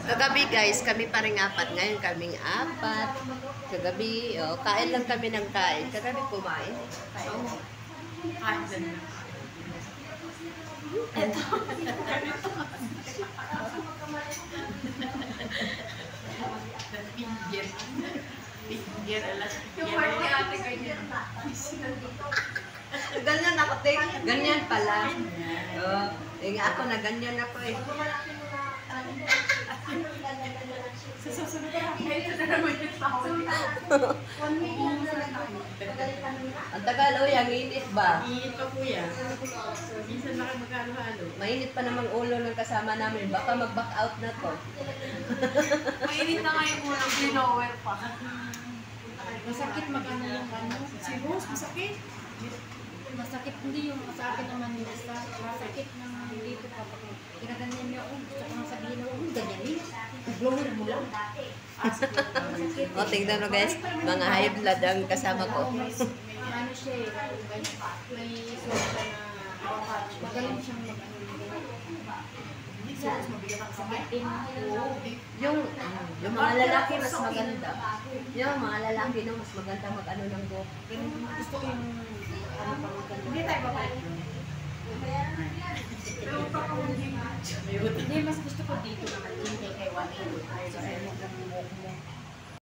Kagabi guys, kami pa rin apat. Ngayon kaming apat. Kagabi, kain lang kami ng kain. Kagabi kumain. Oo. Kain din na. Ito. Pinggir. Pinggir. Yung part ni ate ganyan. Ganyan ako, Ting. Ganyan pala. Ako na ganyan ako eh. Sa susunod na ito na naman yung tawag. Ang tagal, ang init ba? Iinit pa kuya. Minsan na kayo mag-halo-halo. Mainit pa namang ulo ng kasama namin. Baka mag-back out na to. Mainit na nga yung unang blower pa. Masakit mag-ano yung ano. Si Rose, masakit. Masakit, hindi yung sa akin naman yung basta masakit ng dito pa. Kinaganyan niya, gusto ko nang sabihin na, ganyan niya. Blower mo lang. Tingnan mo guys, mga high blood ang kasama ko. Ano siya eh, may source siya na magaling siyang mag-ano. Sakit din. Yung mga lalaki mas maganda. Yung mga lalaki no, mas maganda mag-ano ng go. Gusto ko yung Hindi tayo babalik. hindi, mas gusto ko dito naman din kay Juanito. So, ayaw mo lang mo.